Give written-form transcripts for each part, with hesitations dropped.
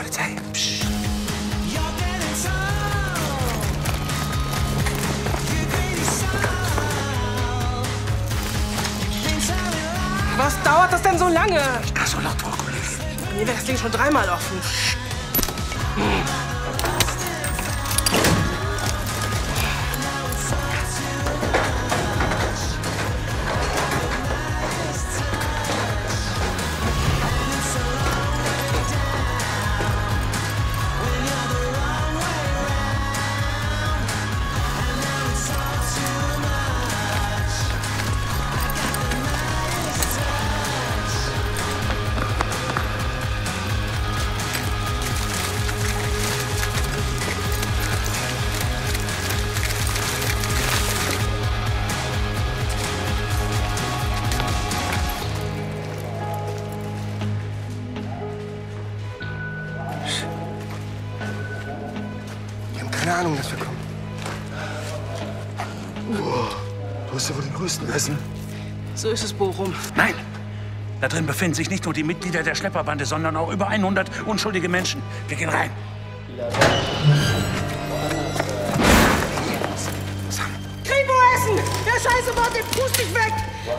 Polizei. Psst. Was dauert das denn so lange? Ach, so laut, Frau Kollegin. Mir wäre das Ding schon dreimal offen. Keine Ahnung, dass wir kommen. Du hast ja wohl den größten Essen. So ist es, Bochum. Nein! Da drin befinden sich nicht nur die Mitglieder der Schlepperbande, sondern auch über 100 unschuldige Menschen. Wir gehen rein. Kripo essen! Der Scheiße Wort, den pust dich weg!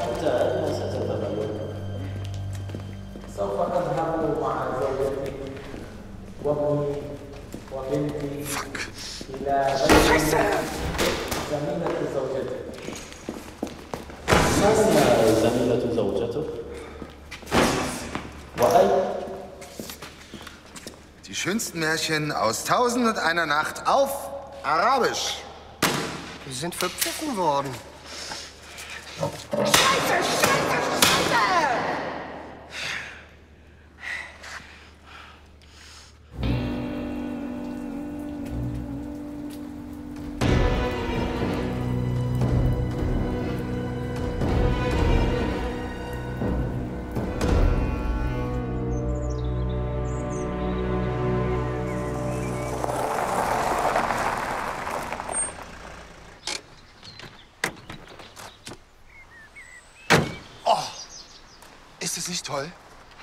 Fuck. Scheiße! Die schönsten Märchen aus 1001 Nacht auf Arabisch. Wir sind verpfiffen worden. Scheiße, Scheiße, Scheiße! Ist das nicht toll?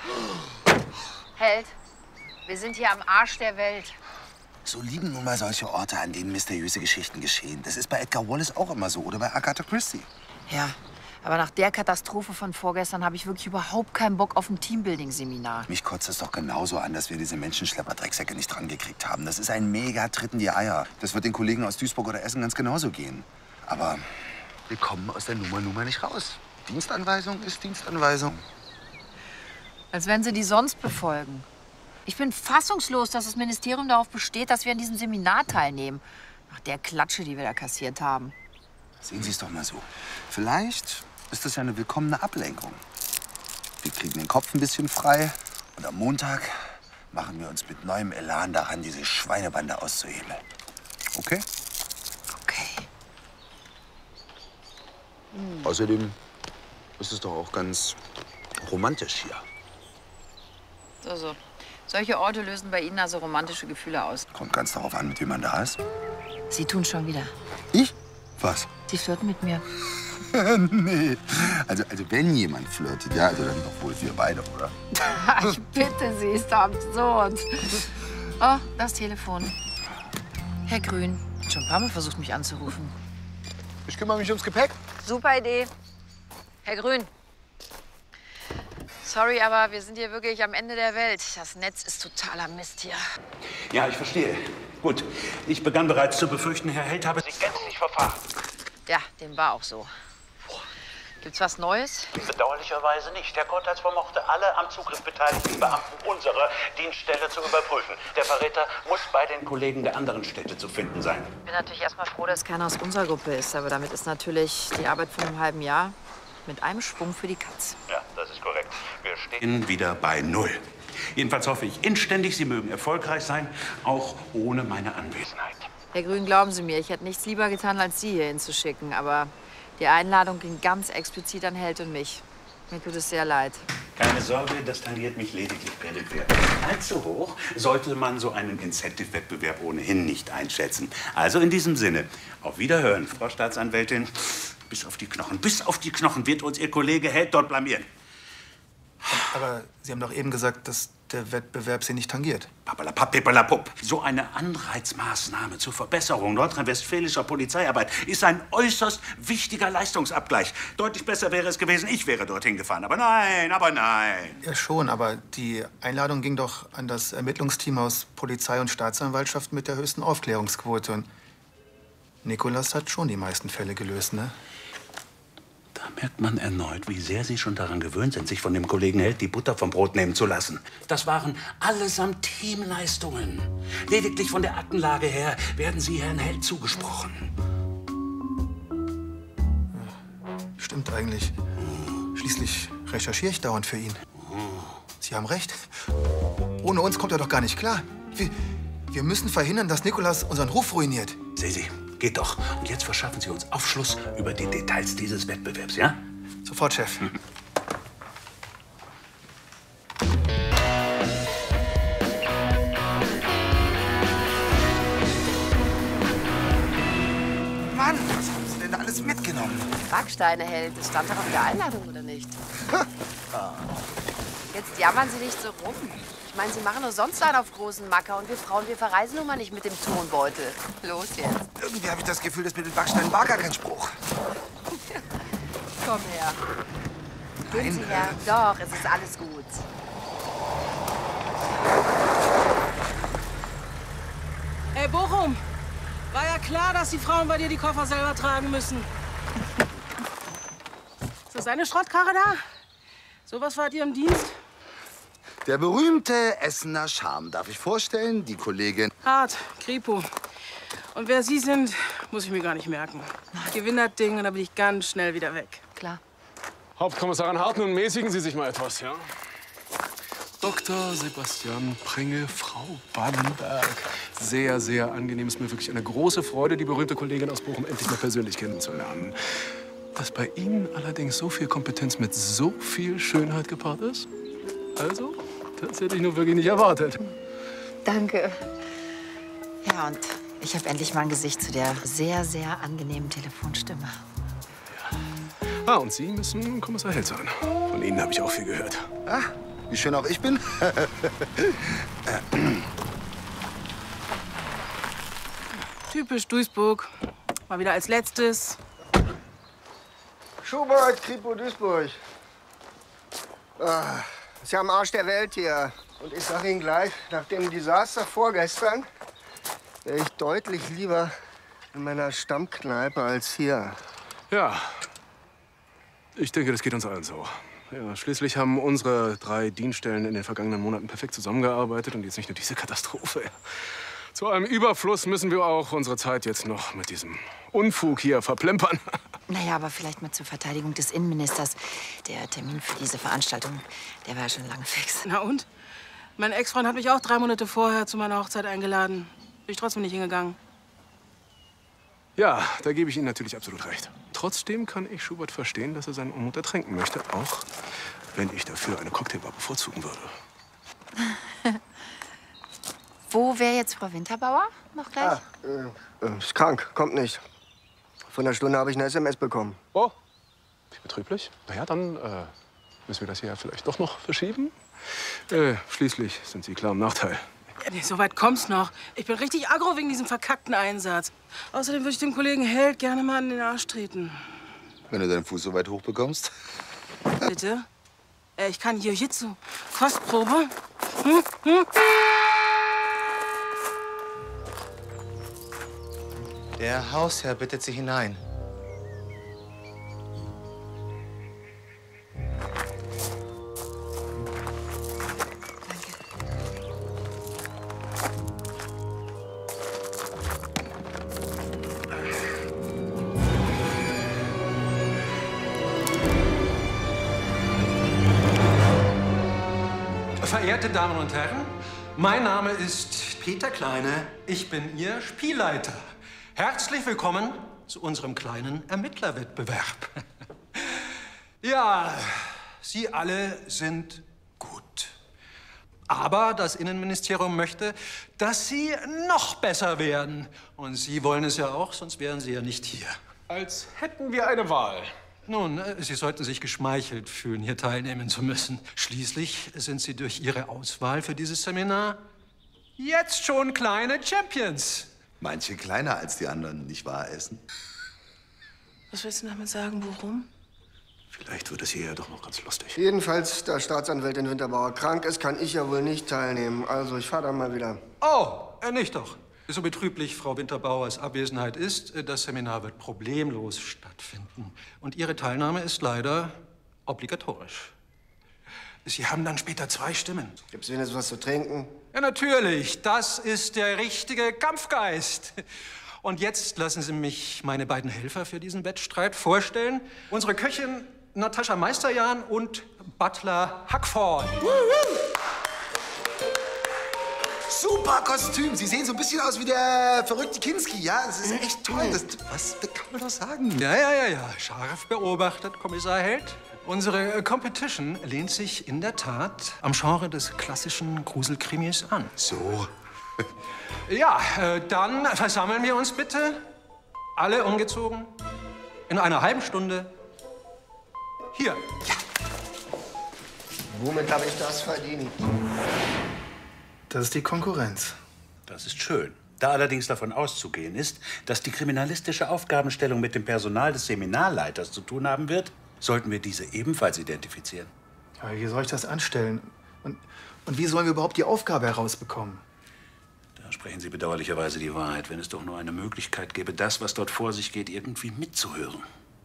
Held, wir sind hier am Arsch der Welt. So lieben nun mal solche Orte, an denen mysteriöse Geschichten geschehen. Das ist bei Edgar Wallace auch immer so oder bei Agatha Christie. Ja, aber nach der Katastrophe von vorgestern habe ich wirklich überhaupt keinen Bock auf ein Teambuilding-Seminar. Mich kotzt es doch genauso an, dass wir diese Menschenschlepper-Drecksäcke nicht dran gekriegt haben. Das ist ein Mega-Tritt in die Eier. Das wird den Kollegen aus Duisburg oder Essen ganz genauso gehen. Aber wir kommen aus der Nummer nicht raus. Dienstanweisung ist Dienstanweisung. Als wenn sie die sonst befolgen. Ich bin fassungslos, dass das Ministerium darauf besteht, dass wir an diesem Seminar teilnehmen. Nach der Klatsche, die wir da kassiert haben. Sehen Sie es doch mal so. Vielleicht ist das ja eine willkommene Ablenkung. Wir kriegen den Kopf ein bisschen frei und am Montag machen wir uns mit neuem Elan daran, diese Schweinebande auszuhebeln. Okay? Okay. Außerdem ist es doch auch ganz romantisch hier. So. Solche Orte lösen bei Ihnen also romantische Gefühle aus. Kommt ganz darauf an, mit wem man da ist. Sie tun schon wieder. Ich? Was? Sie flirten mit mir. Nee. Also wenn jemand flirtet, ja, also dann doch wohl wir beide, oder? Ich bitte Sie, ist doch absurd. Oh, das Telefon. Herr Grün, hat schon ein paar Mal versucht, mich anzurufen. Ich kümmere mich ums Gepäck. Super Idee. Herr Grün. Sorry, aber wir sind hier wirklich am Ende der Welt. Das Netz ist totaler Mist hier. Ja, ich verstehe. Gut, ich begann bereits zu befürchten, Herr Held habe sich gänzlich verfahren. Ja, dem war auch so. Gibt's was Neues? Bedauerlicherweise nicht. Herr Kortals vermochte alle am Zugriff beteiligten Beamten unserer Dienststelle zu überprüfen. Der Verräter muss bei den Kollegen der anderen Städte zu finden sein. Ich bin natürlich erstmal froh, dass keiner aus unserer Gruppe ist. Aber damit ist natürlich die Arbeit von einem halben Jahr mit einem Schwung für die Katz. Ja, das ist korrekt. Wir stehen wieder bei Null. Jedenfalls hoffe ich inständig, Sie mögen erfolgreich sein, auch ohne meine Anwesenheit. Herr Grün, glauben Sie mir, ich hätte nichts lieber getan, als Sie hier hinzuschicken. Aber die Einladung ging ganz explizit an Held und mich. Mir tut es sehr leid. Keine Sorge, das tangiert mich lediglich peripher. Allzu hoch sollte man so einen Incentive-Wettbewerb ohnehin nicht einschätzen. Also in diesem Sinne, auf Wiederhören, Frau Staatsanwältin. Bis auf die Knochen wird uns Ihr Kollege Held dort blamieren. Aber Sie haben doch eben gesagt, dass der Wettbewerb sie nicht tangiert. Pappalapapp, pippalapupp. So eine Anreizmaßnahme zur Verbesserung nordrhein-westfälischer Polizeiarbeit ist ein äußerst wichtiger Leistungsabgleich. Deutlich besser wäre es gewesen, ich wäre dorthin gefahren. Aber nein, aber nein. Ja schon, aber die Einladung ging doch an das Ermittlungsteam aus Polizei und Staatsanwaltschaft mit der höchsten Aufklärungsquote. Und Nikolas hat schon die meisten Fälle gelöst, ne? Da merkt man erneut, wie sehr Sie schon daran gewöhnt sind, sich von dem Kollegen Held die Butter vom Brot nehmen zu lassen. Das waren allesamt Teamleistungen. Lediglich von der Aktenlage her werden Sie Herrn Held zugesprochen. Stimmt eigentlich. Schließlich recherchiere ich dauernd für ihn. Sie haben recht. Ohne uns kommt er doch gar nicht klar. Wir müssen verhindern, dass Nikolas unseren Ruf ruiniert. Sehen Sie, geht doch. Und jetzt verschaffen Sie uns Aufschluss über die Details dieses Wettbewerbs, ja? Sofort, Chef. Mann, was haben Sie denn da alles mitgenommen? Backsteine hält. Das stand doch auf der Einladung, oder nicht? Jetzt jammern Sie nicht so rum. Ich meine, Sie machen nur sonst einen auf großen Macker. Und wir Frauen, wir verreisen nun mal nicht mit dem Tonbeutel. Los jetzt. Irgendwie habe ich das Gefühl, das mit den Backsteinen war gar kein Spruch. Komm her. Gehen Sie her. Doch, es ist alles gut. Ey, Bochum! War ja klar, dass die Frauen bei dir die Koffer selber tragen müssen. Ist das eine Schrottkarre da? Sowas wart ihr im Dienst? Der berühmte Essener Charme, darf ich vorstellen? Die Kollegin. Hart, Kripo. Und wer Sie sind, muss ich mir gar nicht merken. Ich gewinne das Ding und dann bin ich ganz schnell wieder weg. Klar. Hauptkommissarin Hart, nun mäßigen Sie sich mal etwas, ja? Dr. Sebastian Pringel, Frau Bannenberg. Sehr, sehr angenehm. Es ist mir wirklich eine große Freude, die berühmte Kollegin aus Bochum endlich mal persönlich kennenzulernen. Dass bei Ihnen allerdings so viel Kompetenz mit so viel Schönheit gepaart ist? Also, das hätte ich nur wirklich nicht erwartet. Danke. Ja, und ich habe endlich mal ein Gesicht zu der sehr, sehr angenehmen Telefonstimme. Ah, und Sie müssen Kommissar Held sein. Von Ihnen habe ich auch viel gehört. Ah, wie schön auch ich bin. Typisch Duisburg. Mal wieder als Letztes. Schubert, Kripo, Duisburg. Ah, ist ja am Arsch der Welt hier. Und ich sag Ihnen gleich, nach dem Desaster vorgestern wäre ich deutlich lieber in meiner Stammkneipe als hier. Ja, ich denke, das geht uns allen so. Ja, schließlich haben unsere 3 Dienststellen in den vergangenen Monaten perfekt zusammengearbeitet und jetzt nicht nur diese Katastrophe. Zu allem Überfluss müssen wir auch unsere Zeit jetzt noch mit diesem Unfug hier verplempern. Naja, aber vielleicht mal zur Verteidigung des Innenministers. Der Termin für diese Veranstaltung, der war ja schon lange fix. Na und? Mein Ex-Freund hat mich auch 3 Monate vorher zu meiner Hochzeit eingeladen. Bin ich trotzdem nicht hingegangen. Ja, da gebe ich Ihnen natürlich absolut recht. Trotzdem kann ich Schubert verstehen, dass er seinen Unmut ertränken möchte, auch wenn ich dafür eine Cocktailbar bevorzugen würde. Wo wäre jetzt Frau Winterbauer noch gleich? Ist krank, kommt nicht. Vor einer Stunde habe ich eine SMS bekommen. Oh, wie betrüblich. Na ja, dann müssen wir das hier vielleicht doch noch verschieben. Schließlich sind Sie klar im Nachteil. Ja, nee, so weit kommt's noch. Ich bin richtig aggro wegen diesem verkackten Einsatz. Außerdem würde ich dem Kollegen Held gerne mal in den Arsch treten. Wenn du deinen Fuß so weit hoch bekommst. Bitte? Ich kann Jiu-Jitsu. Kostprobe? Der Hausherr bittet Sie hinein. Verehrte Damen und Herren, mein Name ist Peter Kleine. Ich bin Ihr Spielleiter. Herzlich willkommen zu unserem kleinen Ermittlerwettbewerb. Ja, Sie alle sind gut. Aber das Innenministerium möchte, dass Sie noch besser werden. Und Sie wollen es ja auch, sonst wären Sie ja nicht hier. Als hätten wir eine Wahl. Nun, Sie sollten sich geschmeichelt fühlen, hier teilnehmen zu müssen. Schließlich sind Sie durch Ihre Auswahl für dieses Seminar jetzt schon kleine Champions. Manche kleiner als die anderen, nicht wahr, Essen? Was willst du damit sagen? Worum? Vielleicht wird es hier ja doch noch ganz lustig. Jedenfalls, da Staatsanwältin Winterbauer krank ist, kann ich ja wohl nicht teilnehmen. Also, ich fahre dann mal wieder. Oh, nicht doch. So betrüblich Frau Winterbauers Abwesenheit ist, das Seminar wird problemlos stattfinden. Und Ihre Teilnahme ist leider obligatorisch. Sie haben dann später 2 Stimmen. Gibt's wenigstens was zu trinken? Ja, natürlich. Das ist der richtige Kampfgeist. Und jetzt lassen Sie mich meine beiden Helfer für diesen Wettstreit vorstellen. Unsere Köchin Natascha Meisterjahn und Butler Hackford. Super Kostüm. Sie sehen so ein bisschen aus wie der verrückte Kinski, ja? Das ist echt toll. Das kann man doch sagen. Ja. Scharf beobachtet, Kommissar Held. Unsere Competition lehnt sich in der Tat am Genre des klassischen Gruselkrimis an. So. Ja, dann versammeln wir uns bitte, alle umgezogen, in einer halben Stunde hier. Ja. Womit habe ich das verdient? Das ist die Konkurrenz. Das ist schön. Da allerdings davon auszugehen ist, dass die kriminalistische Aufgabenstellung mit dem Personal des Seminarleiters zu tun haben wird, sollten wir diese ebenfalls identifizieren. Ja, wie soll ich das anstellen? Und wie sollen wir überhaupt die Aufgabe herausbekommen? Da sprechen Sie bedauerlicherweise die Wahrheit, wenn es doch nur eine Möglichkeit gäbe, das, was dort vor sich geht, irgendwie mitzuhören.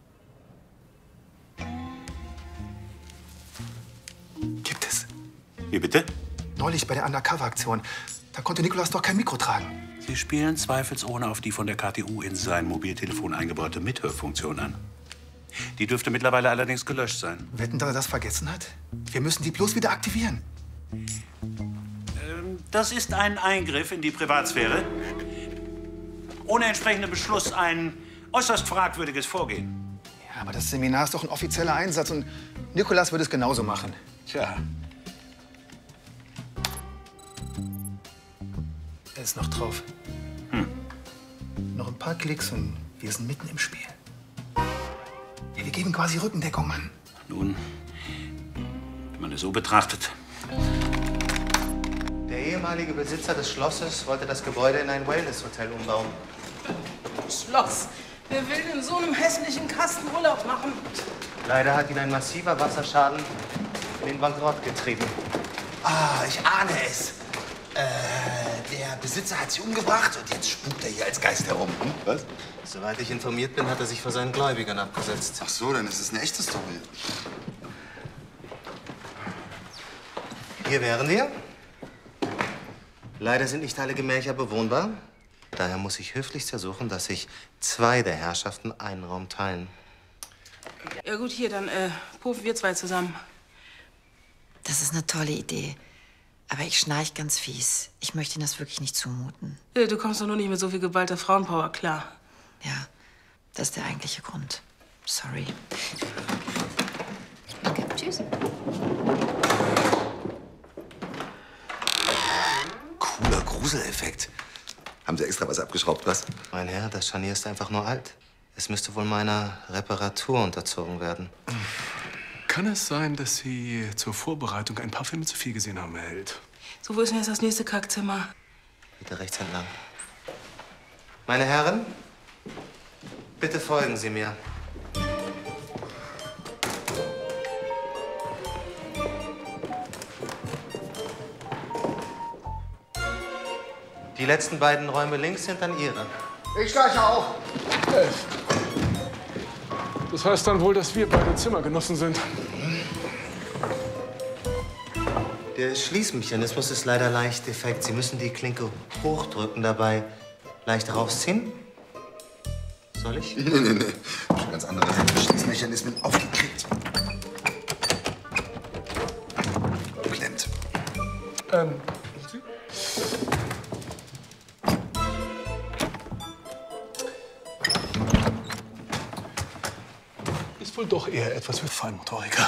Gibt es. Wie bitte? Neulich bei der Undercover-Aktion. Da konnte Nikolas doch kein Mikro tragen. Sie spielen zweifelsohne auf die von der KTU in sein Mobiltelefon eingebaute Mithörfunktion an. Die dürfte mittlerweile allerdings gelöscht sein. Wetten, dass er das vergessen hat? Wir müssen die bloß wieder aktivieren. Das ist ein Eingriff in die Privatsphäre. Ohne entsprechenden Beschluss ein äußerst fragwürdiges Vorgehen. Ja, aber das Seminar ist doch ein offizieller Einsatz und Nikolas würde es genauso machen. Tja. Er ist noch drauf. Noch ein paar Klicks und wir sind mitten im Spiel. Ja, wir geben quasi Rückendeckung, Mann. Nun, wenn man es so betrachtet. Der ehemalige Besitzer des Schlosses wollte das Gebäude in ein Wellness-Hotel umbauen. Schloss. Wer will in so einem hässlichen Kasten Urlaub machen? Leider hat ihn ein massiver Wasserschaden in den Bankrott getrieben. Ah, ich ahne es. Der Besitzer hat sie umgebracht und jetzt spukt er hier als Geist herum. Was? Soweit ich informiert bin, hat er sich vor seinen Gläubigern abgesetzt. Ach so, dann ist es eine echte Story. Hier wären wir. Leider sind nicht alle Gemächer bewohnbar. Daher muss ich höflichst ersuchen, dass sich 2 der Herrschaften einen Raum teilen. Ja gut, hier, dann puffen wir 2 zusammen. Das ist eine tolle Idee. Aber ich schnarch ganz fies. Ich möchte Ihnen das wirklich nicht zumuten. Du kommst doch nur nicht mit so viel geballter Frauenpower klar. Ja, das ist der eigentliche Grund. Sorry. Danke, tschüss. Cooler Gruseleffekt. Haben Sie extra was abgeschraubt, was? Mein Herr, das Scharnier ist einfach nur alt. Es müsste wohl meiner Reparatur unterzogen werden. Kann es sein, dass Sie zur Vorbereitung ein paar Filme zu viel gesehen haben, Herr Held? So, wo ist denn jetzt das nächste Kackzimmer? Bitte rechts entlang. Meine Herren, bitte folgen Sie mir. Die letzten beiden Räume links sind dann Ihre. Ich steige auf. Das heißt dann wohl, dass wir beide Zimmergenossen sind. Der Schließmechanismus ist leider leicht defekt. Sie müssen die Klinke hochdrücken, dabei leicht rausziehen. Soll ich? Nee. Schon ganz andere Schließmechanismen aufgekriegt. Klemmt. Ist wohl doch eher etwas für Feinmotoriker.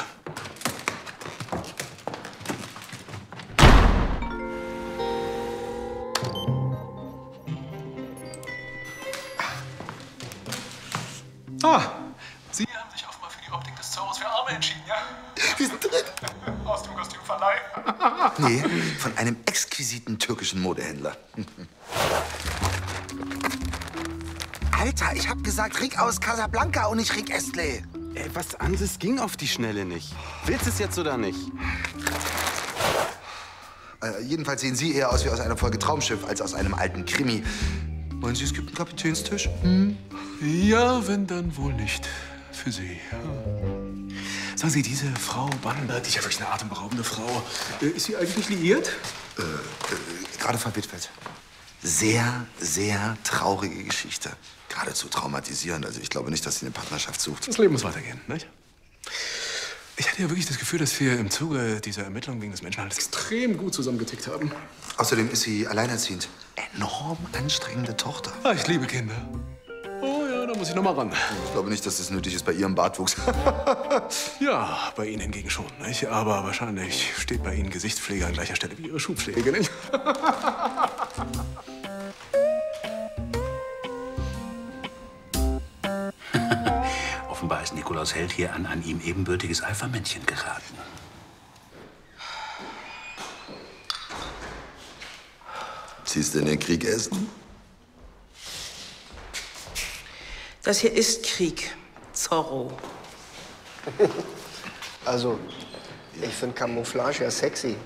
Ah, Sie haben sich offenbar für die Nee, von einem exquisiten türkischen Modehändler. Alter, ich hab gesagt, Rick aus Casablanca und nicht Rick Astley. Ey, was anderes ging auf die Schnelle nicht. Willst du es jetzt oder nicht? Jedenfalls sehen Sie eher aus wie aus einer Folge Traumschiff als aus einem alten Krimi. Wollen Sie, es gibt einen Kapitänstisch? Ja, wenn dann wohl nicht. Für Sie. Sagen Sie, diese Frau Bannenberg, die ist ja wirklich eine atemberaubende Frau. Ist sie eigentlich liiert? Gerade verwitwet. Sehr, sehr traurige Geschichte. Geradezu traumatisierend. Also ich glaube nicht, dass sie eine Partnerschaft sucht. Das Leben muss weitergehen, nicht? Ich hatte ja wirklich das Gefühl, dass wir im Zuge dieser Ermittlungen wegen des Menschenhandels extrem gut zusammengetickt haben. Außerdem ist sie alleinerziehend. Enorm anstrengende Tochter. Ah, ich liebe Kinder. Oh ja, da muss ich noch mal ran. Ich glaube nicht, dass das nötig ist bei ihrem Bartwuchs. Ja, bei Ihnen hingegen schon, nicht? Aber wahrscheinlich steht bei Ihnen Gesichtspflege an gleicher Stelle wie Ihre Schuhpflege, nicht? Offenbar ist Nikolaus Held hier an ein ihm ebenbürtiges Alpha-Männchen geraten. Siehst du den Krieg essen? Das hier ist Krieg. Zorro. Also, ich finde Camouflage ja sexy.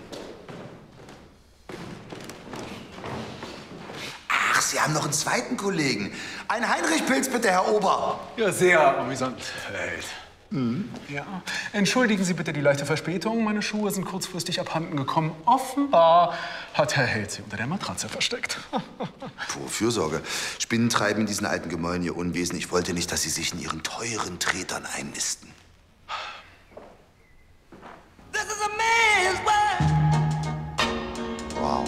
Ach, Sie haben noch einen zweiten Kollegen. Ein Heinrich-Pilz bitte, Herr Ober. Ja, sehr amüsant, Herr Held. Ja. Entschuldigen Sie bitte die leichte Verspätung. Meine Schuhe sind kurzfristig abhanden gekommen. Offenbar hat Herr Held sie unter der Matratze versteckt. Pure Fürsorge. Spinnen treiben in diesen alten Gemäuern ihr Unwesen. Ich wollte nicht, dass Sie sich in Ihren teuren Tretern einnisten. Wow.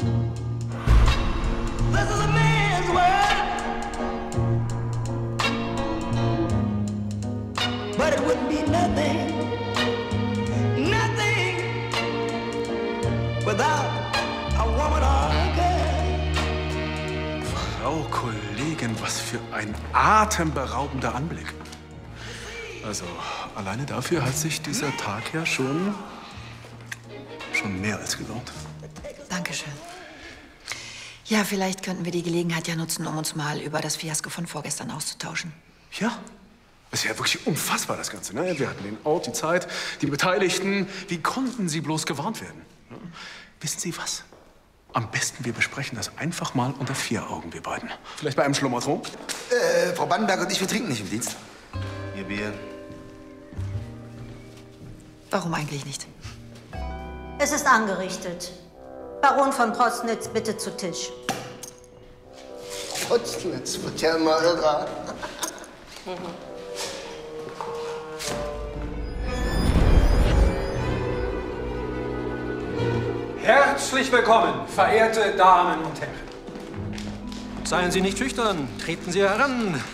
But it wouldn't be nothing, nothing without a woman or a girl. Frau Kollegin, was für ein atemberaubender Anblick. Also, alleine dafür hat sich dieser Tag ja schon mehr als gelohnt. Dankeschön. Ja, vielleicht könnten wir die Gelegenheit ja nutzen, um uns mal über das Fiasko von vorgestern auszutauschen. Ja. Das ist ja wirklich unfassbar, das Ganze. Ne? Wir hatten den Ort, die Zeit, die Beteiligten. Wie konnten sie bloß gewarnt werden? Ja? Wissen Sie was? Am besten, wir besprechen das einfach mal unter 4 Augen, wir beiden. Vielleicht bei einem Schlummertrunk? Frau Bannenberg und ich, wir trinken nicht im Dienst. Ihr Bier. Warum eigentlich nicht? Es ist angerichtet. Baron von Proßnitz, bitte zu Tisch. Proßnitz wird ja immer irrer. Herzlich willkommen, verehrte Damen und Herren. Seien Sie nicht schüchtern, treten Sie heran.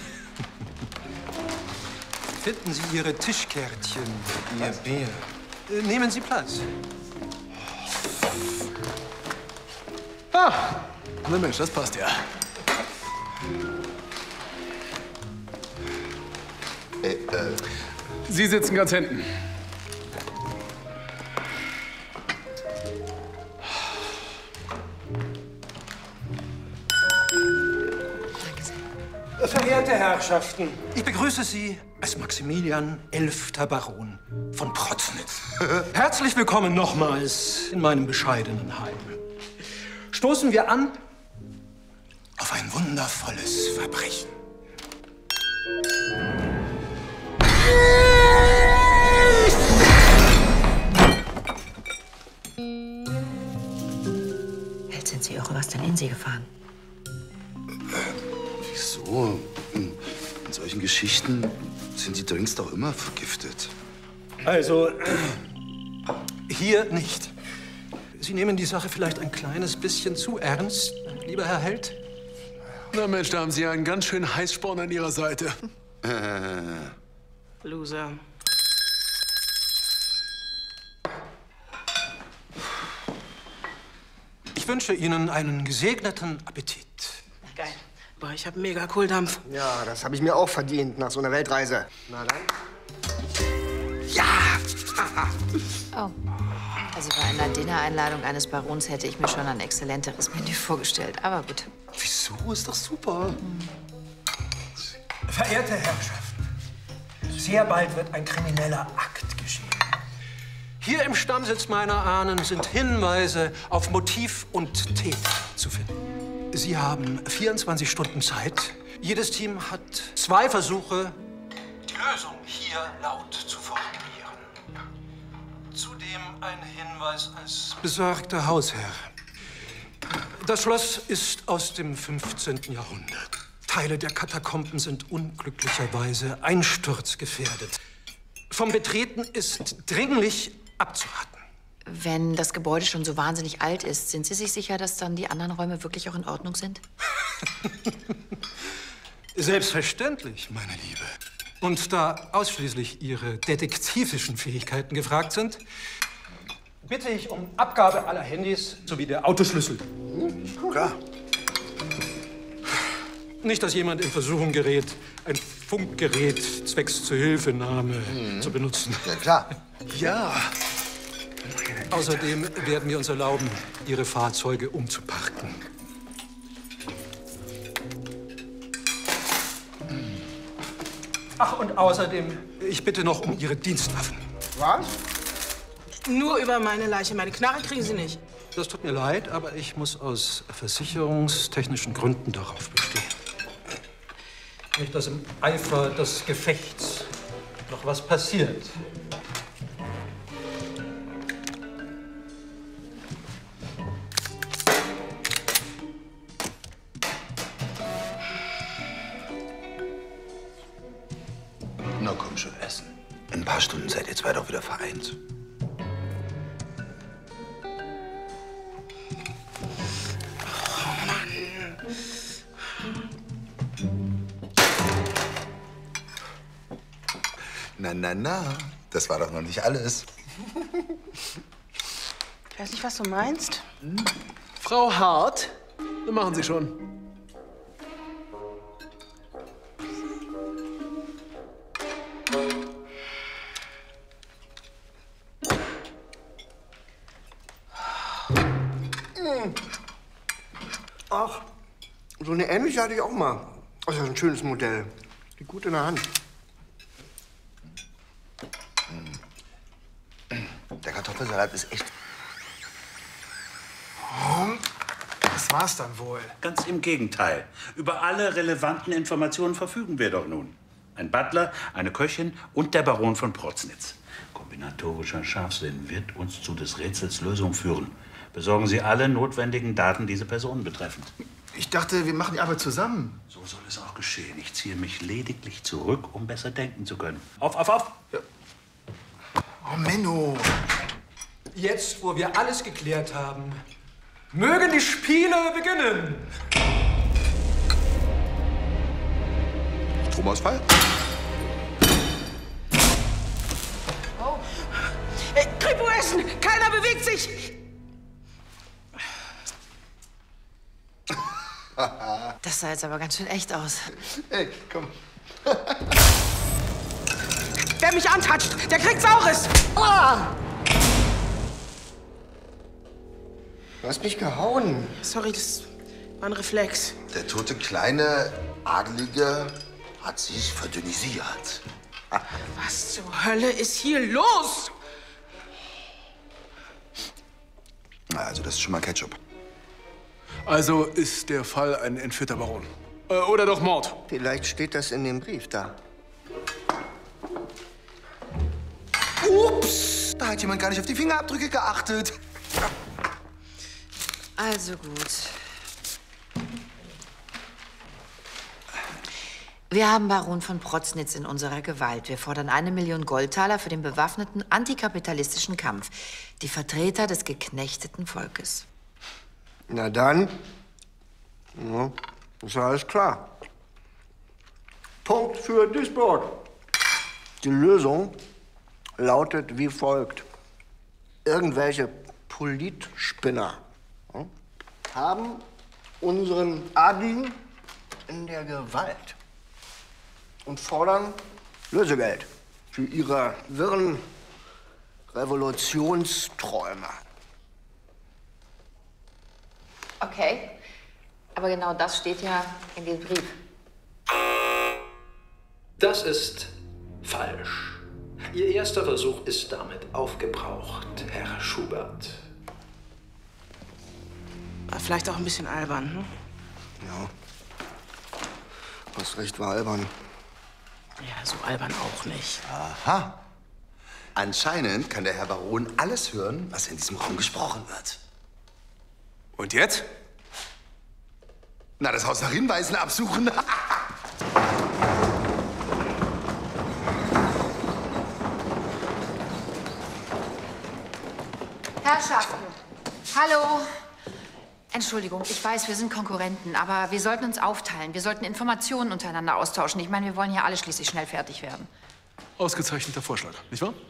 Finden Sie Ihre Tischkärtchen. Ihr Bier. Nehmen Sie Platz. Ah, na Mensch, das passt ja. Sie sitzen ganz hinten. Verehrte Herrschaften, ich begrüße Sie als Maximilian 11. Baron von Proßnitz. Herzlich willkommen nochmals in meinem bescheidenen Heim. Stoßen wir an auf ein wundervolles Verbrechen. Held, sind Sie irre? Was denn in Sie gefahren? Wieso? In solchen Geschichten sind die Drinks doch immer vergiftet. Also, hier nicht. Sie nehmen die Sache vielleicht ein kleines bisschen zu ernst, lieber Herr Held? Na Mensch, da haben Sie einen ganz schön Heißsporn an Ihrer Seite. Loser. Ich wünsche Ihnen einen gesegneten Appetit. Geil. Boah, ich hab mega Kohldampf. Ja, das habe ich mir auch verdient nach so einer Weltreise. Na dann. Ja! Oh. Also bei einer Dinnereinladung eines Barons hätte ich mir schon ein exzellenteres Menü vorgestellt. Aber gut. Wieso? Ist doch super. Verehrte Herrschaften, sehr bald wird ein krimineller Akt geschehen. Hier im Stammsitz meiner Ahnen sind Hinweise auf Motiv und Täter zu finden. Sie haben 24 Stunden Zeit. Jedes Team hat 2 Versuche, die Lösung hier laut zu formulieren. Zudem ein Hinweis als besorgter Hausherr. Das Schloss ist aus dem 15. Jahrhundert. Teile der Katakomben sind unglücklicherweise einsturzgefährdet. Vom Betreten ist dringlich abzuraten. Wenn das Gebäude schon so wahnsinnig alt ist, sind Sie sich sicher, dass dann die anderen Räume wirklich auch in Ordnung sind? Selbstverständlich, meine Liebe. Und da ausschließlich Ihre detektivischen Fähigkeiten gefragt sind, bitte ich um Abgabe aller Handys sowie der Autoschlüssel. Klar. Nicht, dass jemand in Versuchung gerät, ein Funkgerät zwecks Zuhilfenahme zu benutzen. Ja, klar. Ja. Außerdem werden wir uns erlauben, Ihre Fahrzeuge umzuparken. Ach, und außerdem, ich bitte noch um Ihre Dienstwaffen. Was? Nur über meine Leiche. Meine Knarre kriegen Sie nicht. Das tut mir leid, aber ich muss aus versicherungstechnischen Gründen darauf bestehen. Nicht, dass im Eifer des Gefechts noch was passiert. Na komm schon, essen. In ein paar Stunden seid ihr zwei doch wieder vereint. Na, das war doch noch nicht alles. Ich weiß nicht, was du meinst. Frau Hart, dann machen Sie schon. Ach, so eine ähnliche hatte ich auch mal. Das ist ein schönes Modell. Die gut in der Hand. Der Kartoffelsalat ist echt... Das war's dann wohl. Ganz im Gegenteil. Über alle relevanten Informationen verfügen wir doch nun. Ein Butler, eine Köchin und der Baron von Proznitz. Kombinatorischer Scharfsinn wird uns zu des Rätsels Lösung führen. Besorgen Sie alle notwendigen Daten diese Personen betreffend. Ich dachte, wir machen die Arbeit zusammen. So soll es auch geschehen. Ich ziehe mich lediglich zurück, um besser denken zu können. Auf, auf, auf! Ja. Oh, Menno. Jetzt, wo wir alles geklärt haben, mögen die Spiele beginnen. Stromausfall? Oh. Kripo essen! Keiner bewegt sich! Das sah jetzt aber ganz schön echt aus. Ey, komm. Wer mich antatscht, der kriegt Saures! Oh! Du hast mich gehauen. Sorry, das war ein Reflex. Der tote kleine Adelige hat sich verdünnisiert. Was zur Hölle ist hier los? Na, also das ist schon mal Ketchup. Also ist der Fall ein entführter Baron. Oder doch Mord. Vielleicht steht das in dem Brief da. Ups! Da hat jemand gar nicht auf die Fingerabdrücke geachtet. Also gut. Wir haben Baron von Proznitz in unserer Gewalt. Wir fordern 1 Million Goldtaler für den bewaffneten antikapitalistischen Kampf. Die Vertreter des geknechteten Volkes. Na dann. Ja, ist ja alles klar. Punkt für Duisburg. Die Lösung lautet wie folgt. Irgendwelche Politspinner haben unseren Adligen in der Gewalt und fordern Lösegeld für ihre wirren Revolutionsträumer. Okay, aber genau das steht ja in dem Brief. Das ist falsch. Ihr erster Versuch ist damit aufgebraucht, Herr Schubert. War vielleicht auch ein bisschen albern, hm? Ja. Hast recht, war albern. Ja, so albern auch nicht. Aha. Anscheinend kann der Herr Baron alles hören, was in diesem Raum gesprochen wird. Und jetzt? Na, das Haus nach Hinweisen absuchen. Herrschaften, hallo. Entschuldigung, ich weiß, wir sind Konkurrenten, aber wir sollten uns aufteilen. Wir sollten Informationen untereinander austauschen. Ich meine, wir wollen ja alle schließlich schnell fertig werden. Ausgezeichneter Vorschlag, nicht wahr?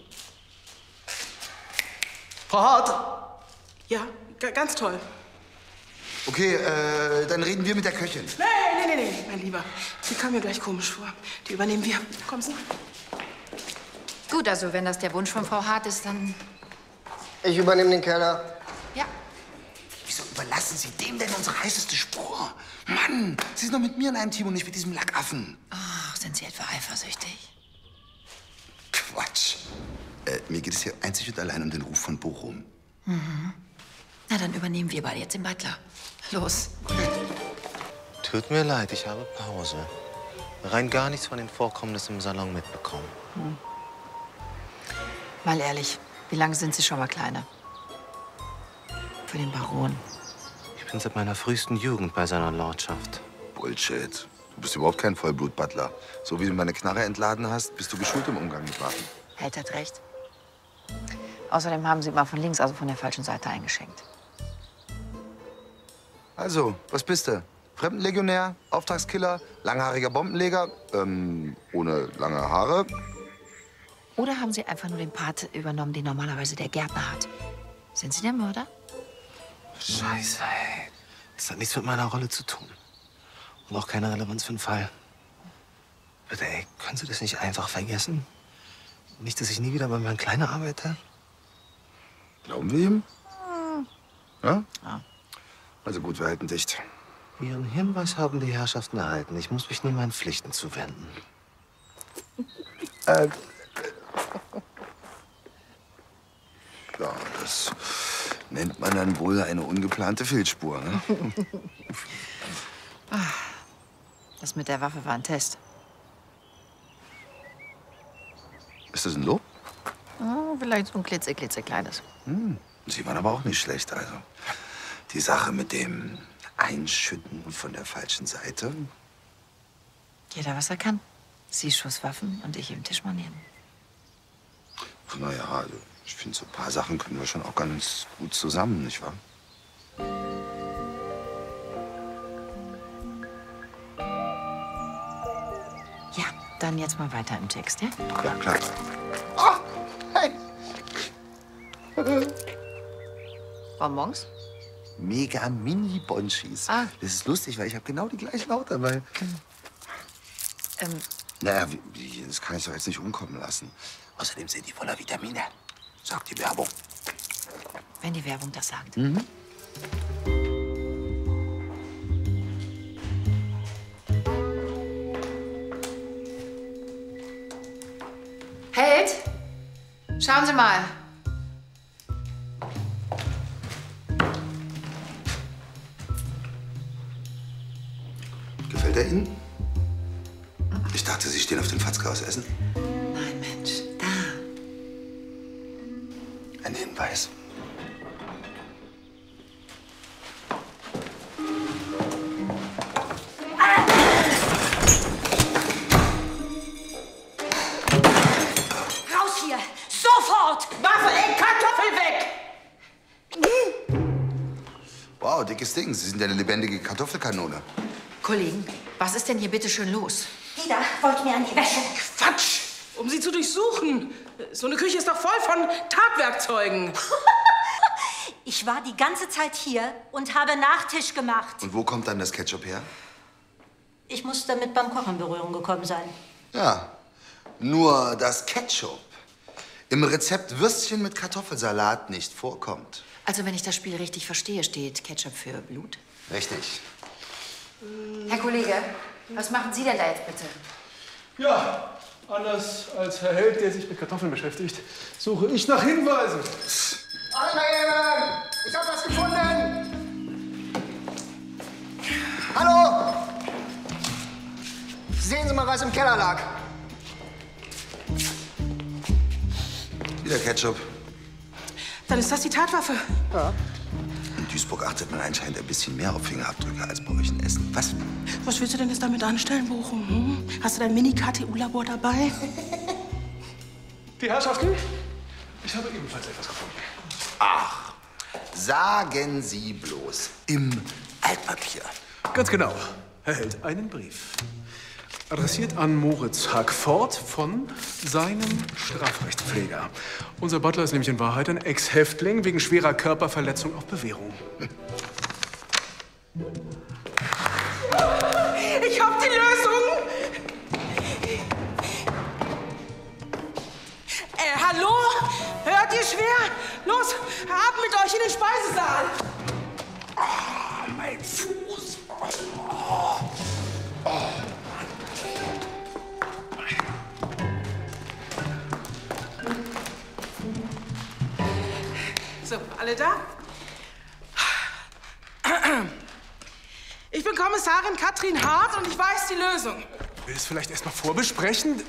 Frau Hart! Ja, ganz toll. Okay, dann reden wir mit der Köchin. Nee, mein Lieber. Die kam mir gleich komisch vor. Die übernehmen wir. Kommen Sie. Gut, also wenn das der Wunsch von Frau Hart ist, dann... Ich übernehme den Keller. Ja. Wieso überlassen Sie dem denn unsere heißeste Spur? Mann, Sie sind doch mit mir in einem Team und nicht mit diesem Lackaffen. Ach, sind Sie etwa eifersüchtig? Quatsch. Mir geht es hier einzig und allein um den Ruf von Bochum. Mhm. Na, dann übernehmen wir beide jetzt den Butler. Los. Tut mir leid, ich habe Pause. Rein gar nichts von den Vorkommnissen im Salon mitbekommen. Mal ehrlich, wie lange sind Sie schon mal Kleine? Für den Baron. Ich bin seit meiner frühesten Jugend bei seiner Lordschaft. Bullshit. Du bist überhaupt kein Vollblut-Butler. So wie du meine Knarre entladen hast, bist du geschult im Umgang mit Waffen. Held hat recht. Außerdem haben Sie mal von links, also von der falschen Seite eingeschenkt. Also, was bist du? Fremdenlegionär, Auftragskiller, langhaariger Bombenleger, ohne lange Haare. Oder haben Sie einfach nur den Part übernommen, den normalerweise der Gärtner hat? Sind Sie der Mörder? Scheiße, ey. Das hat nichts mit meiner Rolle zu tun. Und auch keine Relevanz für den Fall. Bitte, ey, können Sie das nicht einfach vergessen? Nicht, dass ich nie wieder bei meinem Kleinen arbeite? Glauben wir ihm? Ja? Ja. Also gut, wir halten dicht. Ihren Hinweis haben die Herrschaften erhalten. Ich muss mich nur meinen Pflichten zuwenden. Ja, das nennt man dann wohl eine ungeplante Fehlspur, ne? Das mit der Waffe war ein Test. Ist das ein Lob? Oh, vielleicht so ein klitzekleines. Sie waren aber auch nicht schlecht, also. Die Sache mit dem Einschütten von der falschen Seite. Jeder, was er kann. Sie Schusswaffen und ich im Tischmanieren. Naja, also ich finde, so ein paar Sachen können wir schon auch ganz gut zusammen, nicht wahr? Ja, dann jetzt mal weiter im Text, ja? Ja, klar. Hey! Bonbons? Mega Mini-Bonchis. Ah. Das ist lustig, weil ich habe genau die gleichen Haut dabei. Naja, das kann ich doch jetzt nicht umkommen lassen. Außerdem sind die voller Vitamine. Sagt die Werbung. Wenn die Werbung das sagt. Held, schauen Sie mal. Gefällt er Ihnen? Ich dachte, Sie stehen auf den Fatzke aus Essen. Nein, Mensch, da. Ein Hinweis. Raus hier! Sofort! Waffe in Kartoffel weg! Wow, dickes Ding. Sie sind ja eine lebendige Kartoffelkanone. Kollegen, was ist denn hier bitte schön los? Ida wollte mir an die Wäsche. Quatsch! Um sie zu durchsuchen. So eine Küche ist doch voll von Tatwerkzeugen. Ich war die ganze Zeit hier und habe Nachtisch gemacht. Und wo kommt dann das Ketchup her? Ich muss damit beim Kochen in Berührung gekommen sein. Ja, nur das Ketchup im Rezept Würstchen mit Kartoffelsalat nicht vorkommt. Also, wenn ich das Spiel richtig verstehe, steht Ketchup für Blut? Richtig. Herr Kollege, was machen Sie denn da jetzt bitte? Ja, anders als Herr Held, der sich mit Kartoffeln beschäftigt, suche ich nach Hinweisen. Annehmen! Ich hab was gefunden! Hallo! Sehen Sie mal, was im Keller lag. Wieder Ketchup. Dann ist das die Tatwaffe. Ja. In Duisburg achtet man anscheinend ein bisschen mehr auf Fingerabdrücke als bei euch in Essen. Was? Was willst du denn jetzt damit anstellen, Bochum? Hm? Hast du dein Mini-KTU-Labor dabei? Die Herrschaften? Ich habe ebenfalls etwas gefunden. Ach, sagen Sie bloß. Im Altpapier. Ganz genau. Herr Held, einen Brief. Adressiert an Moritz Hackford von seinem Strafrechtspfleger. Unser Butler ist nämlich in Wahrheit ein Ex-Häftling wegen schwerer Körperverletzung auf Bewährung. Ich hab die Lösung! Hallo? Hört ihr schwer? Los, ab mit euch in den Speisesaal! Oh, mein Fuß. Oh. Oh. So, alle da? Ich bin Kommissarin Katrin Hart und ich weiß die Lösung. Will es vielleicht erst mal vorbesprechen?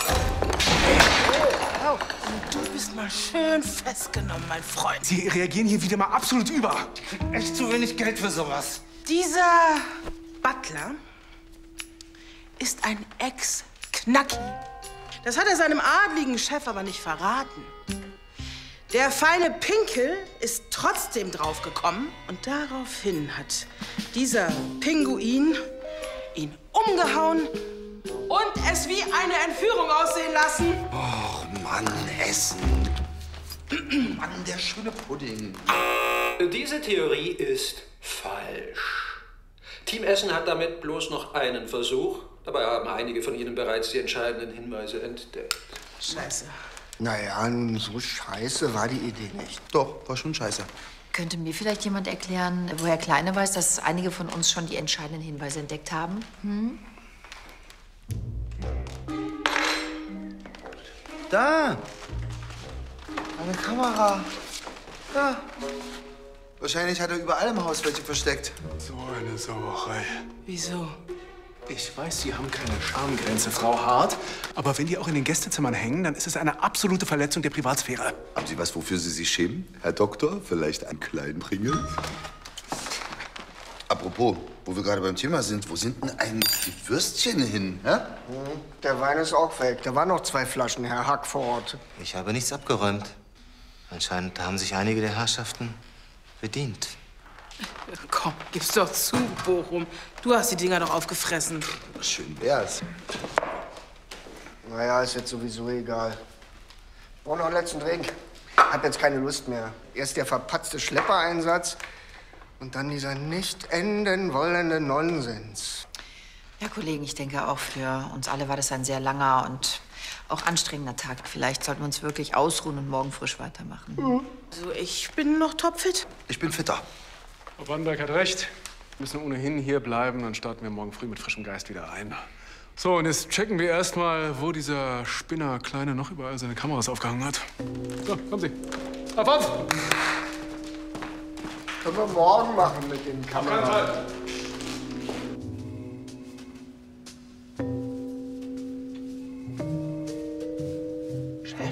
Oh, du bist mal schön festgenommen, mein Freund. Sie reagieren hier wieder mal absolut über. Echt zu wenig Geld für sowas. Dieser Butler ist ein Ex-Knacki. Das hat er seinem adligen Chef aber nicht verraten. Der feine Pinkel ist trotzdem draufgekommen und daraufhin hat dieser Pinguin ihn umgehauen und es wie eine Entführung aussehen lassen. Och, Mann, Essen. Mann, der schöne Pudding. Diese Theorie ist falsch. Team Essen hat damit bloß noch einen Versuch. Dabei haben einige von Ihnen bereits die entscheidenden Hinweise entdeckt. Scheiße. Naja, so scheiße war die Idee nicht. Doch, war schon scheiße. Könnte mir vielleicht jemand erklären, woher Kleine weiß, dass einige von uns schon die entscheidenden Hinweise entdeckt haben? Hm? Da. Eine Kamera. Da. Wahrscheinlich hat er überall im Haus welche versteckt. So eine Sauerei. Wieso? Ich weiß, Sie haben keine Schamgrenze, Frau Hart. Aber wenn die auch in den Gästezimmern hängen, dann ist es eine absolute Verletzung der Privatsphäre. Haben Sie was, wofür Sie sich schämen, Herr Doktor? Vielleicht einen kleinen Pringel? Apropos, wo wir gerade beim Thema sind, wo sind denn eigentlich die Würstchen hin? Hä? Der Wein ist auch weg. Da waren noch 2 Flaschen, Herr Hackford. Ich habe nichts abgeräumt. Anscheinend haben sich einige der Herrschaften bedient. Komm, gib's doch zu, Bochum. Du hast die Dinger doch aufgefressen. Schön wär's. Naja, ist jetzt sowieso egal. Brauch noch einen letzten Drink. Hab jetzt keine Lust mehr. Erst der verpatzte Schleppereinsatz und dann dieser nicht enden wollende Nonsens. Ja, Kollegen, ich denke auch für uns alle war das ein sehr langer und auch anstrengender Tag. Vielleicht sollten wir uns wirklich ausruhen und morgen frisch weitermachen. Also, ich bin noch topfit. Ich bin fitter. Frau Bannberg hat recht. Wir müssen ohnehin hier bleiben, dann starten wir morgen früh mit frischem Geist wieder ein. So, und jetzt checken wir erst mal, wo dieser Spinner Kleine noch überall seine Kameras aufgehangen hat. So, kommen Sie. Auf, auf! Können wir morgen machen mit den Kameras. Chef?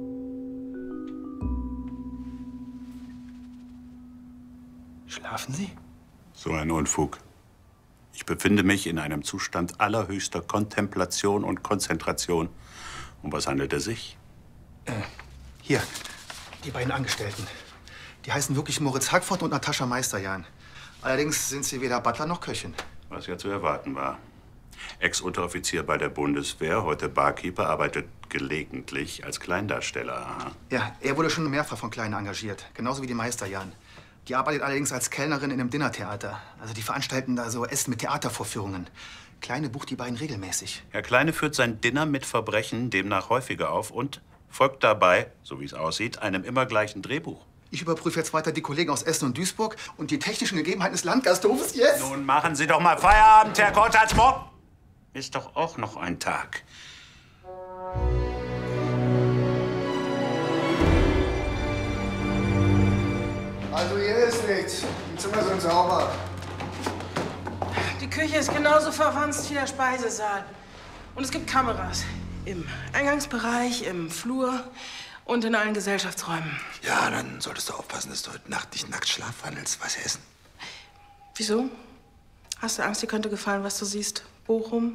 Schlafen Sie? So ein Unfug. Ich befinde mich in einem Zustand allerhöchster Kontemplation und Konzentration. Um was handelt es sich? Hier, die beiden Angestellten. Die heißen wirklich Moritz Hackford und Natascha Meisterjahn. Allerdings sind sie weder Butler noch Köchin. Was ja zu erwarten war. Ex-Unteroffizier bei der Bundeswehr, heute Barkeeper, arbeitet gelegentlich als Kleindarsteller. Aha. Ja, er wurde schon mehrfach von Kleinen engagiert. Genauso wie die Meisterjahn. Die arbeitet allerdings als Kellnerin in einem Dinnertheater. Also die veranstalten da so Essen mit Theatervorführungen. Kleine bucht die beiden regelmäßig. Herr Kleine führt sein Dinner mit Verbrechen demnach häufiger auf und folgt dabei, so wie es aussieht, einem immer gleichen Drehbuch. Ich überprüfe jetzt weiter die Kollegen aus Essen und Duisburg und die technischen Gegebenheiten des Landgasthofes. Yes! Nun machen Sie doch mal Feierabend, Herr Kotatz. Morgen ist doch auch noch ein Tag. Also hier ist nichts. Die Zimmer sind sauber. Die Küche ist genauso verwanzt wie der Speisesaal. Und es gibt Kameras. Im Eingangsbereich, im Flur und in allen Gesellschaftsräumen. Ja, dann solltest du aufpassen, dass du heute Nacht nicht nackt schlafwandelst. Was essen? Wieso? Hast du Angst, dir könnte gefallen, was du siehst? Bochum?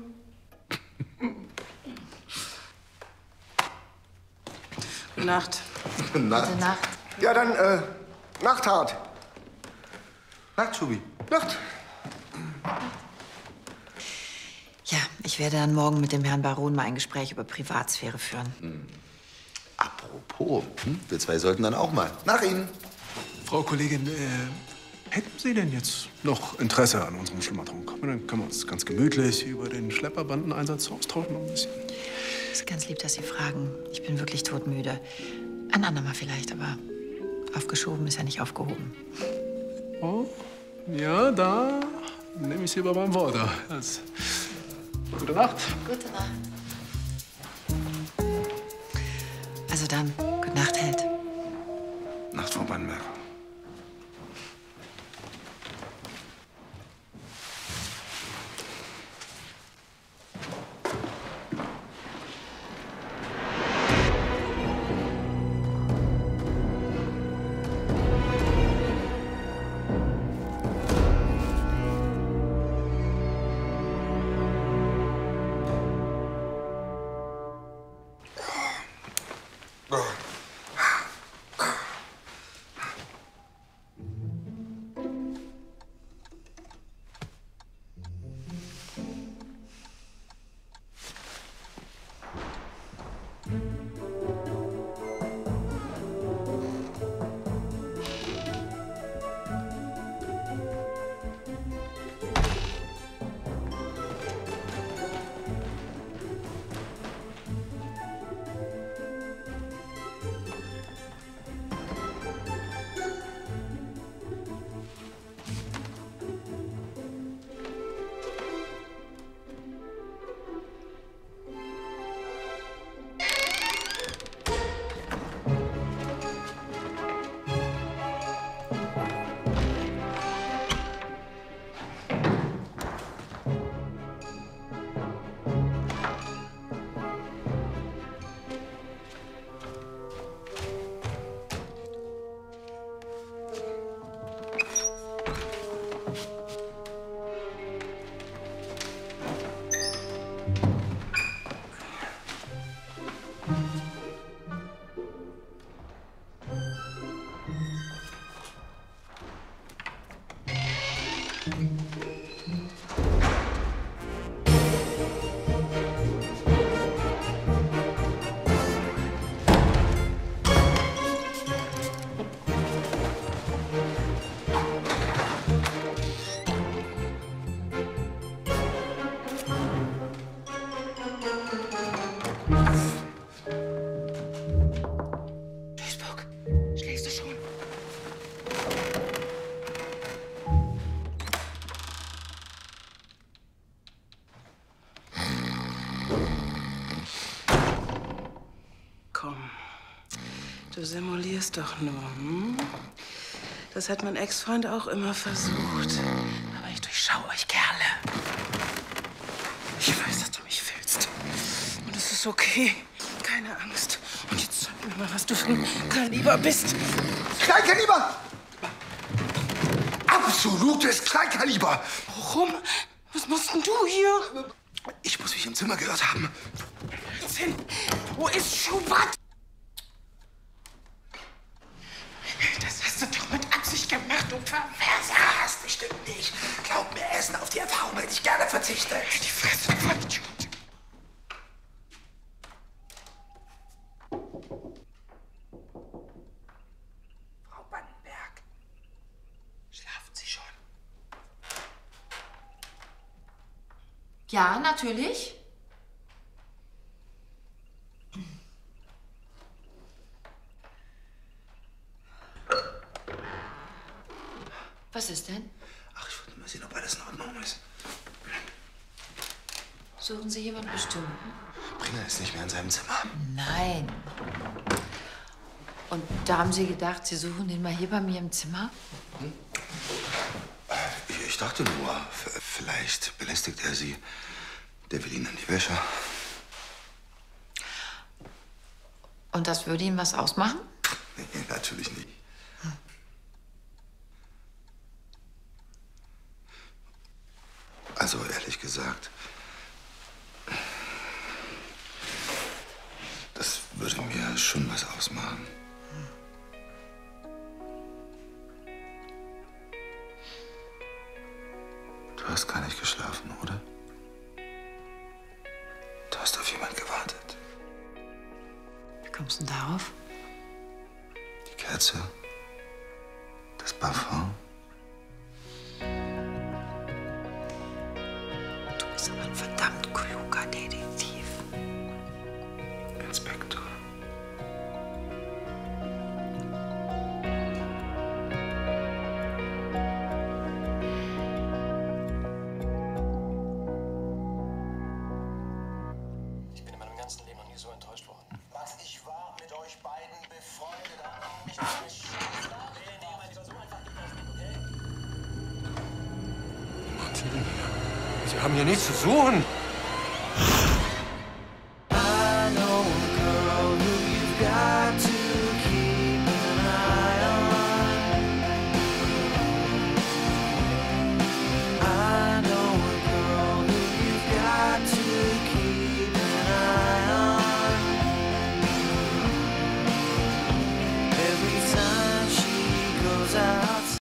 Gute Nacht. Gute Nacht. Ja, dann, Nacht hart. Nacht, Schubi. Nacht. Ja, ich werde dann morgen mit dem Herrn Baron mal ein Gespräch über Privatsphäre führen. Apropos, wir zwei sollten dann auch mal. Nach Ihnen. Frau Kollegin, hätten Sie denn jetzt noch Interesse an unserem Schlummertrunk? Dann können wir uns ganz gemütlich über den Schlepperbandeneinsatz austauschen noch ein bisschen. Das ist ganz lieb, dass Sie fragen. Ich bin wirklich todmüde. Ein andermal vielleicht, aber aufgeschoben ist ja nicht aufgehoben. Oh, ja, da nehme ich Sie aber beim Wort. Gute Nacht. Gute Nacht. Also dann, gute Nacht, Held. Nacht, Frau Bannenberg. Du simulierst doch nur, hm? Das hat mein Ex-Freund auch immer versucht. Aber ich durchschaue euch Kerle. Ich weiß, dass du mich willst. Und es ist okay. Keine Angst. Und jetzt sag mir mal, was du für ein Kaliber bist. Kleinkaliber! Absolutes Kleinkaliber! Warum? Was machst denn du hier? Ich muss mich im Zimmer geirrt haben. Wo ist Schubert? Das hast du doch mit Absicht gemacht, du Perverser. Das bestimmt nicht. Glaub mir, Essen, auf die Erfahrung hätte ich gerne verzichtet. Die Fresse, du Vollidiot. Frau Bannenberg, schlafen Sie schon? Ja, natürlich. Was ist denn? Ach, ich wollte mal sehen, ob alles in Ordnung ist. Suchen Sie jemanden bestimmt? Pringle ist nicht mehr in seinem Zimmer. Nein. Und da haben Sie gedacht, Sie suchen den mal hier bei mir im Zimmer? Ich dachte nur, vielleicht belästigt er sie. Der will ihn an die Wäsche. Und das würde ihm was ausmachen? Nee, natürlich nicht. Also, ehrlich gesagt, das würde mir schon was ausmachen. Du hast gar nicht geschlafen, oder? Du hast auf jemand gewartet. Wie kommst du denn darauf? Die Kerze, das Parfum. Du bist aber ein verdammt kluger Detektiv. Inspektor. Ich bin in meinem ganzen Leben noch nie so enttäuscht worden. Max, ich war mit euch beiden befreundet, aber nicht Martin, Sie haben hier nichts zu suchen.